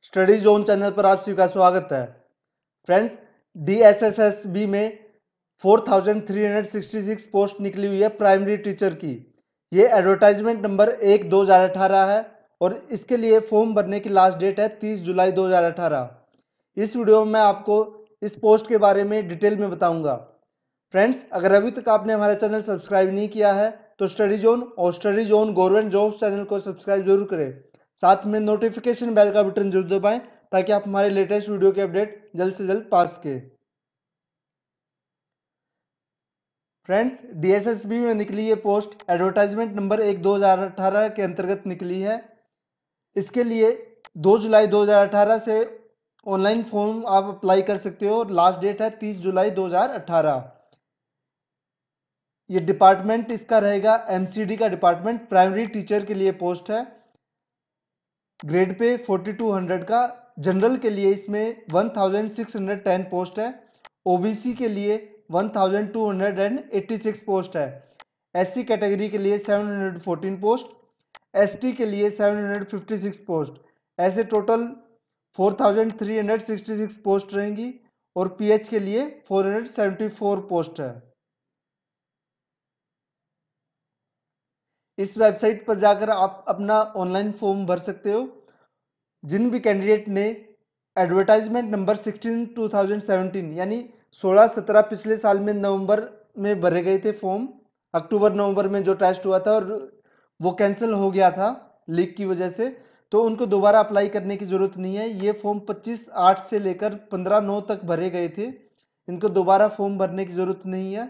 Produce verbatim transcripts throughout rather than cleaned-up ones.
Study zone channel पर आप सभी का स्वागत है। फ्रेंड्स, डीएसएसएसबी में चार हज़ार तीन सौ छियासठ पोस्ट निकली हुई है प्राइमरी टीचर की। ये एडवर्टाइजमेंट नंबर एक दो हज़ार अठारह है और इसके लिए फॉर्म भरने की लास्ट डेट है तीस जुलाई दो हज़ार अठारह। इस वीडियो में मैं आपको इस पोस्ट के बारे में डिटेल में बताऊंगा। फ्रेंड्स, अगर अभी तक आपने हमारा चैनल सब्सक्राइब नहीं किया है तो स्टडी जोन और study zone government jobs channel को सब्सक्राइब जरूर करें। साथ में नोटिफिकेशन बेल का बटन जरूर दबाएं ताकि आप हमारे लेटेस्ट वीडियो के अपडेट जल्द से जल्द पा सके। फ्रेंड्स, डीएसएसबी में निकली ये पोस्ट एडवर्टाइजमेंट नंबर एक दो हज़ार अठारह के अंतर्गत निकली है। इसके लिए दो जुलाई दो हज़ार अठारह से ऑनलाइन फॉर्म आप अप्लाई कर सकते हो और लास्ट डेट है तीस जुलाई दो हज़ार अठारह। ये डिपार्टमेंट इसका रहेगा एमसीडी का डिपार्टमेंट, प्राइमरी टीचर के लिए पोस्ट है। ग्रेड पे बयालीस सौ का, जनरल के लिए इसमें सोलह सौ दस पोस्ट है, ओबीसी के लिए बारह सौ छियासी पोस्ट है, एससी कैटेगरी के लिए सात सौ चौदह पोस्ट, एसटी के लिए सात सौ छप्पन पोस्ट। ऐसे टोटल चार हज़ार तीन सौ छियासठ पोस्ट रहेंगी और पीएच के लिए चार सौ चौहत्तर पोस्ट है। इस वेबसाइट पर जाकर आप अपना ऑनलाइन फॉर्म भर सकते हो। जिन भी कैंडिडेट ने एडवर्टाइजमेंट नंबर सोलह दो हज़ार सत्रह यानी सोलह सत्रह पिछले साल में नवंबर में भरे गए थे फॉर्म, अक्टूबर नवंबर में जो टेस्ट हुआ था और वो कैंसिल हो गया था लीक की वजह से, तो उनको दोबारा अप्लाई करने की ज़रूरत नहीं है। ये फॉर्म पच्चीस आठ से लेकर पंद्रह नौ तक भरे गए थे, इनको दोबारा फॉर्म भरने की ज़रूरत नहीं है।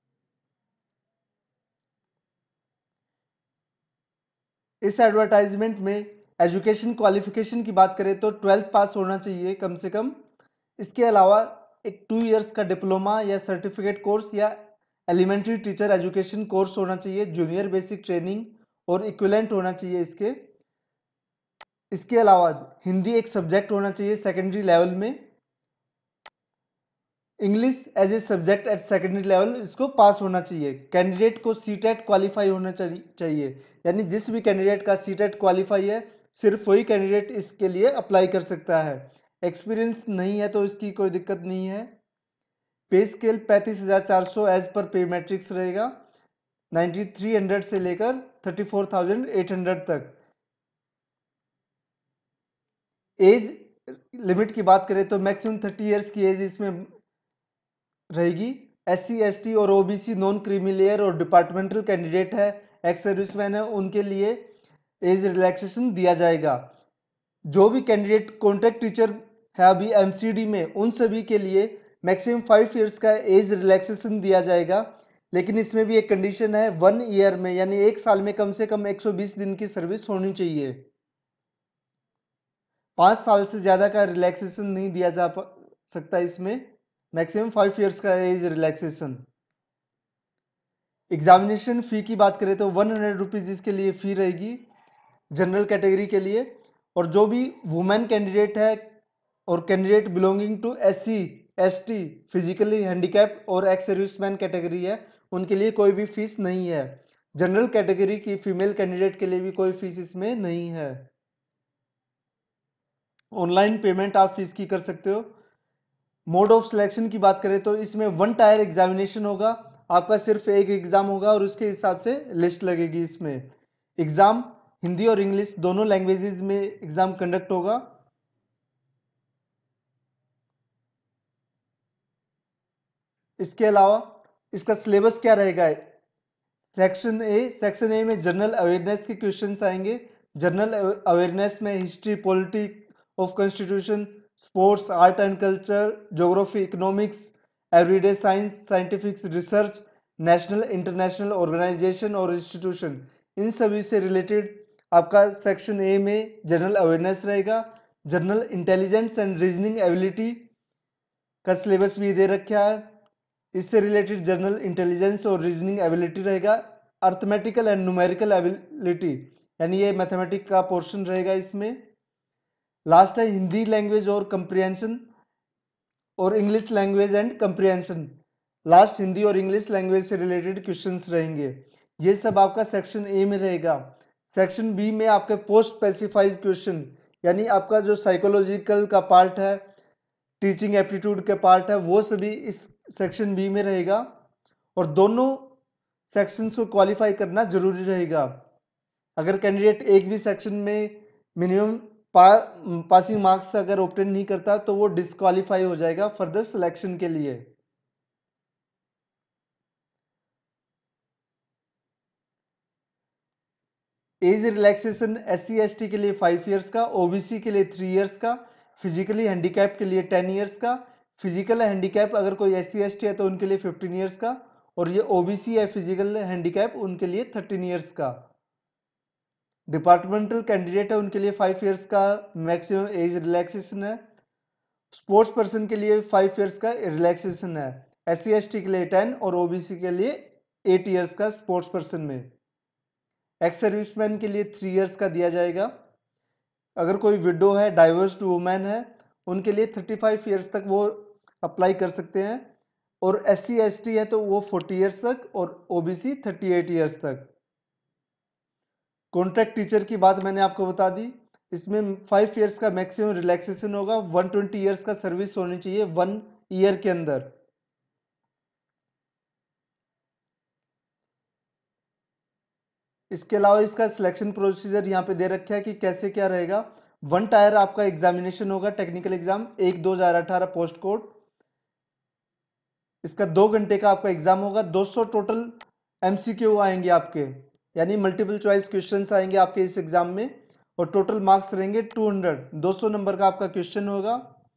इस एडवर्टाइजमेंट में एजुकेशन क्वालिफिकेशन की बात करें तो ट्वेल्थ पास होना चाहिए कम से कम। इसके अलावा एक टू इयर्स का डिप्लोमा या सर्टिफिकेट कोर्स या एलिमेंट्री टीचर एजुकेशन कोर्स होना चाहिए, जूनियर बेसिक ट्रेनिंग और इक्विवेलेंट होना चाहिए इसके। इसके अलावा हिंदी एक सब्जेक्ट होना चाहिए सेकेंडरी लेवल में। English as a subject at secondary level इसको पास होना चाहिए। कैंडिडेट को सीटेट क्वालिफाई होना चाहिए, यानी जिस भी कैंडिडेट का सीटेट क्वालिफाई है सिर्फ वही कैंडिडेट इसके लिए अप्लाई कर सकता है। एक्सपीरियंस नहीं है तो इसकी कोई दिक्कत नहीं है। पे स्केल पैंतीस हजार चार सौ एज पर पे मैट्रिक्स रहेगा, नाइन्टी थ्री हंड्रेड से लेकर thirty four thousand eight hundred तक। एज लिमिट की बात करें तो मैक्सिमम थर्टी इयर्स की एज इसमें रहेगी। एस सी एस टी और ओबीसी नॉन क्रीमी लेयर और डिपार्टमेंटल कैंडिडेट है, एक्स सर्विसमैन है, उनके लिए एज रिलैक्सेशन दिया जाएगा। जो भी कैंडिडेट कॉन्ट्रैक्ट टीचर है अभी एमसीडी में, उन सभी के लिए मैक्सिमम फाइव इयर्स का एज रिलैक्सेशन दिया जाएगा। लेकिन इसमें भी एक कंडीशन है, वन ईयर में यानी एक साल में कम से कम एक सौ बीस दिन की सर्विस होनी चाहिए। पाँच साल से ज़्यादा का रिलैक्सेशन नहीं दिया जा सकता इसमें, मैक्सिमम फाइव इयर्स का एज रिलैक्सेशन। एग्जामिनेशन फ़ी की बात करें तो वन हंड्रेड रुपीज़ इसके लिए फ़ी रहेगी जनरल कैटेगरी के लिए। और जो भी वुमेन कैंडिडेट है और candidate belonging to SC ST physically handicap और एक्स सर्विसमैन कैटेगरी है, उनके लिए कोई भी फीस नहीं है। जनरल कैटेगरी की फीमेल कैंडिडेट के लिए भी कोई फीस इसमें नहीं है। ऑनलाइन पेमेंट आप फीस की कर सकते हो। मोड ऑफ सिलेक्शन की बात करें तो इसमें वन टायर एग्जामिनेशन होगा, आपका सिर्फ एक एग्जाम होगा और उसके हिसाब से लिस्ट लगेगी। इसमें एग्जाम हिंदी और इंग्लिश दोनों लैंग्वेजेस में एग्जाम कंडक्ट होगा। इसके अलावा इसका सिलेबस क्या रहेगा? सेक्शन ए सेक्शन ए में जनरल अवेयरनेस के क्वेश्चंस आएंगे। जनरल अवेयरनेस में history, politics of constitution, sports, art and culture, geography, economics, everyday science, scientific research, national international organisation और इंस्टीट्यूशन, इन सभी से रिलेटेड आपका सेक्शन ए में जनरल अवेयरनेस रहेगा। General intelligence and reasoning ability का सिलेबस भी दे रखा है, इससे रिलेटेड जनरल इंटेलिजेंस और रीजनिंग एबिलिटी रहेगा। अर्थमेटिकल एंड न्यूमेरिकल एबिलिटी यानी ये मैथमेटिक का पोर्शन रहेगा इसमें। लास्ट है हिंदी लैंग्वेज और कंप्रिहेंशन और English language and comprehension. Last Hindi और इंग्लिश लैंग्वेज से रिलेटेड क्वेश्चंस रहेंगे। ये सब आपका सेक्शन ए में रहेगा। सेक्शन बी में आपके पोस्ट स्पेसिफाइड क्वेश्चन यानी आपका जो साइकोलॉजिकल का पार्ट है, टीचिंग एप्टीट्यूड के पार्ट है, वो सभी इस सेक्शन बी में रहेगा और दोनों सेक्शंस को क्वालिफाई करना जरूरी रहेगा। अगर कैंडिडेट एक भी सेक्शन में मिनिमम पा, पासिंग मार्क्स अगर ऑब्टेन नहीं करता तो वो डिस्क्वालीफाई हो जाएगा फर्दर सिलेक्शन के लिए। Age relaxation S C S T के लिए फाइव ईयर्स का, ओबीसी के लिए थ्री ईयर्स का, फिजिकली हैंडीकैप के लिए टेन ईयर्स का, फिजिकल हैंडीकैप अगर कोई एस सी एस टी है तो उनके लिए फिफ्टीन ईयर्स का, और ये ओबीसी है फिजिकल हैंडीकैप उनके लिए थर्टीन ईयर्स का। डिपार्टमेंटल कैंडिडेट है उनके लिए फाइव ईयर्स का मैक्सिमम एज रिलैक्सेशन है। स्पोर्ट्स पर्सन के लिए फाइव ईयर्स का रिलैक्सेशन है। एस सी एस टी के लिए टेन और ओबीसी के लिए एट ईयर्स का स्पोर्ट्स पर्सन में। एक्स सर्विसमैन के लिए थ्री इयर्स का दिया जाएगा। अगर कोई विडो है, डाइवर्स्ड वुमेन है, उनके लिए थर्टी फाइव ईयर्स तक वो अप्लाई कर सकते हैं, और एस सी एस टी है तो वो फोर्टी ईयर्स तक और ओबीसी थर्टी एट ईयर्स तक। कॉन्ट्रैक्ट टीचर की बात मैंने आपको बता दी, इसमें फाइव ईयर्स का मैक्सिमम रिलैक्सेशन होगा, वन ट्वेंटी ईयर्स का सर्विस होनी चाहिए वन ईयर के अंदर। इसके अलावा इसका सिलेक्शन प्रोसीजर यहाँ पे दे रखा है कि कैसे क्या रहेगा। वन टायर आपका एग्जामिनेशन होगा, टेक्निकल एग्जाम एक दो हजार अठारह पोस्ट कोड। इसका दो घंटे का आपका एग्जाम होगा। दो सौ टोटल एमसीक्यू आएंगे आपके, यानी मल्टीपल चॉइस क्वेश्चंस आएंगे आपके इस एग्जाम में, और टोटल मार्क्स रहेंगे टू हंड्रेड। दो सौ नंबर का आपका क्वेश्चन होगा।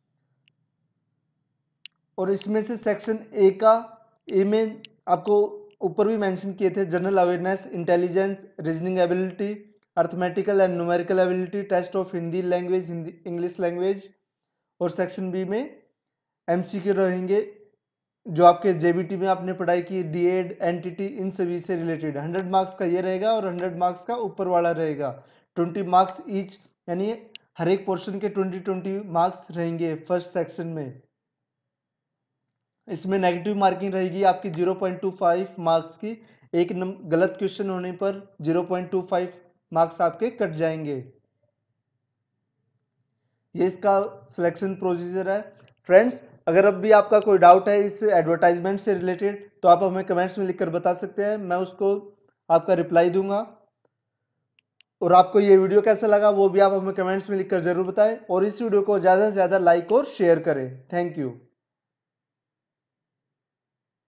और इसमें से सेक्शन ए का, ए में आपको ऊपर भी मेंशन किए थे, general awareness, intelligence, reasoning ability, arithmetical and numerical ability, test of Hindi language, Hindi English language. और सेक्शन बी में एमसीक्यू रहेंगे जो आपके जेबीटी में आपने पढ़ाई की, डीएड, एनटीटी, इन सभी से रिलेटेड। हंड्रेड मार्क्स का ये रहेगा और हंड्रेड मार्क्स का ऊपर वाला रहेगा, ट्वेंटी मार्क्स ईच, यानी हर एक पोर्शन के ट्वेंटी ट्वेंटी मार्क्स रहेंगे फर्स्ट सेक्शन में। इसमें नेगेटिव मार्किंग रहेगी आपकी zero point two five marks की। एक गलत क्वेश्चन होने पर zero point two five marks आपके कट जाएंगे। ये इसका सिलेक्शन प्रोसीजर है। फ्रेंड्स, अगर अब भी आपका कोई डाउट है इस एडवर्टाइजमेंट से रिलेटेड तो आप हमें कमेंट्स में लिखकर बता सकते हैं, मैं उसको आपका रिप्लाई दूंगा। और आपको ये वीडियो कैसा लगा वो भी आप हमें कमेंट्स में लिखकर जरूर बताएं, और इस वीडियो को ज़्यादा से ज़्यादा लाइक और शेयर करें। Thank you.